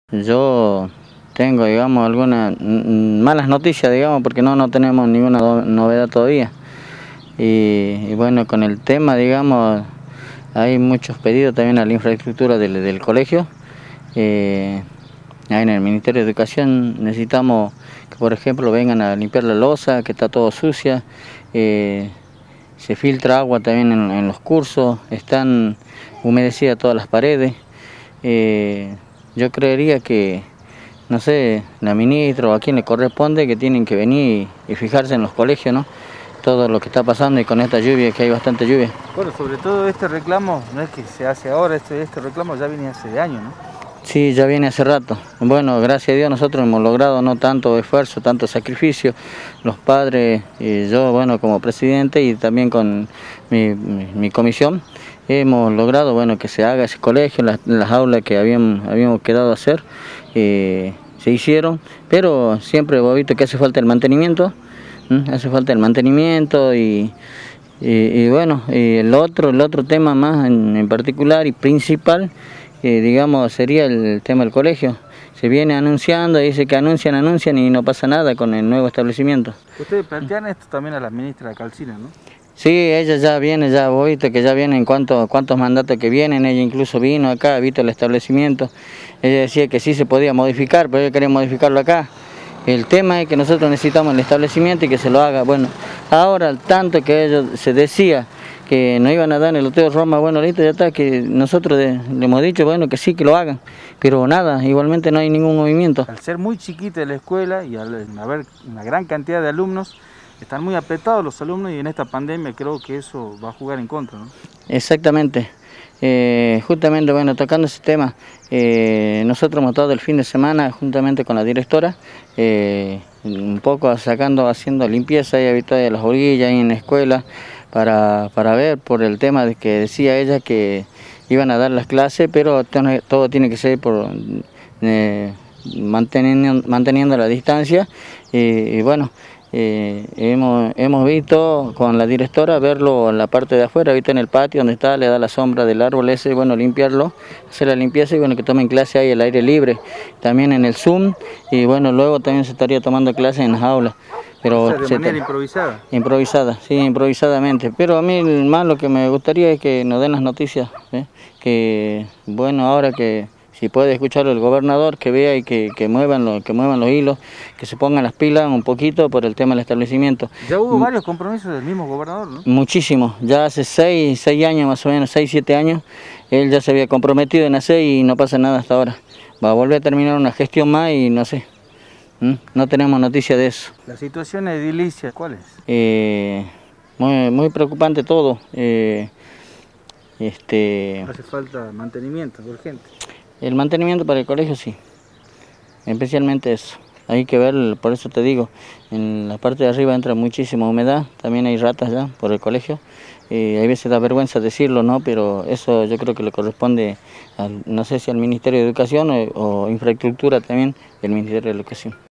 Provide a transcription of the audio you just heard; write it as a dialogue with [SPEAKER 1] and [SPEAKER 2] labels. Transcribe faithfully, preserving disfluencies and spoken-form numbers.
[SPEAKER 1] Yo tengo, digamos, algunas malas noticias, digamos, porque no, no tenemos ninguna novedad todavía. Y, y bueno, con el tema, digamos, hay muchos pedidos también a la infraestructura del, del colegio. Eh, ahí en el Ministerio de Educación necesitamos que, por ejemplo, vengan a limpiar la losa, que está todo sucia. Eh, se filtra agua también en, en los cursos, están humedecidas todas las paredes. Eh, yo creería que, no sé, la ministra o a quien le corresponde, que tienen que venir y, y fijarse en los colegios, ¿no? Todo lo que está pasando y con esta lluvia, que hay bastante lluvia.
[SPEAKER 2] Bueno, sobre todo este reclamo, no es que se hace ahora, este, este reclamo ya viene hace de años, ¿no?
[SPEAKER 1] Sí, ya viene hace rato. Bueno, gracias a Dios nosotros hemos logrado no tanto esfuerzo, tanto sacrificio. Los padres y yo, bueno, como presidente y también con mi, mi, mi comisión, hemos logrado, bueno, que se haga ese colegio, las, las aulas que habíamos, habíamos quedado a hacer, eh, se hicieron, pero siempre hemos visto que hace falta el mantenimiento, ¿eh? hace falta el mantenimiento y... Y, y bueno, y el otro, el otro tema más en, en particular y principal, eh, digamos, sería el tema del colegio. Se viene anunciando, dice que anuncian, anuncian y no pasa nada con el nuevo establecimiento.
[SPEAKER 2] Ustedes plantean esto también a la ministra Calcina, ¿no?
[SPEAKER 1] Sí, ella ya viene, ya vos viste que ya viene en cuantos, cuántos mandatos que vienen, ella incluso vino acá, ha visto el establecimiento. Ella decía que sí se podía modificar, pero ella quería modificarlo acá. El tema es que nosotros necesitamos el establecimiento y que se lo haga. Bueno, ahora al tanto que ellos se decía que no iban a dar en el Hotel Roma, bueno, ahorita ya está, que nosotros de, le hemos dicho, bueno, que sí, que lo hagan, pero nada, igualmente no hay ningún movimiento.
[SPEAKER 2] Al ser muy chiquita la escuela y al haber una gran cantidad de alumnos, están muy apretados los alumnos y en esta pandemia creo que eso va a jugar en contra, ¿no?
[SPEAKER 1] Exactamente. Eh, justamente, bueno, tocando ese tema, eh, nosotros hemos estado el fin de semana juntamente con la directora, eh, un poco sacando, haciendo limpieza y habitual de las orillas y en la escuela, para, para ver por el tema de que decía ella que iban a dar las clases, pero todo tiene que ser por eh, manteniendo, manteniendo la distancia y, y bueno, Eh, hemos, hemos visto con la directora verlo en la parte de afuera, ahorita en el patio donde está, le da la sombra del árbol ese, bueno, limpiarlo, hacer la limpieza y bueno, que tomen clase ahí al aire libre, también en el Zoom y bueno, luego también se estaría tomando clases en las aulas. Pero
[SPEAKER 2] o sea, de manera improvisada.
[SPEAKER 1] Improvisada, sí, improvisadamente, pero a mí más lo que me gustaría es que nos den las noticias, ¿eh? Que bueno, ahora que si puede escucharlo el gobernador, que vea y que, que, muevan lo, que muevan los hilos, que se pongan las pilas un poquito por el tema del establecimiento.
[SPEAKER 2] Ya hubo varios compromisos del mismo gobernador, ¿no?
[SPEAKER 1] Muchísimo, ya hace seis, seis años más o menos, seis, siete años, él ya se había comprometido en hacer y no pasa nada hasta ahora. Va a volver a terminar una gestión más y no sé, ¿Mm? no tenemos noticia de eso.
[SPEAKER 2] ¿La situación edilicia cuál es?
[SPEAKER 1] Eh, muy, muy preocupante todo. Eh, este...
[SPEAKER 2] Hace falta mantenimiento urgente.
[SPEAKER 1] El mantenimiento para el colegio sí, especialmente eso. Hay que ver, por eso te digo, en la parte de arriba entra muchísima humedad, también hay ratas ya por el colegio. Eh, hay veces da vergüenza decirlo, ¿no? Pero eso yo creo que le corresponde, al, no sé si al Ministerio de Educación o, o Infraestructura también, del Ministerio de Educación.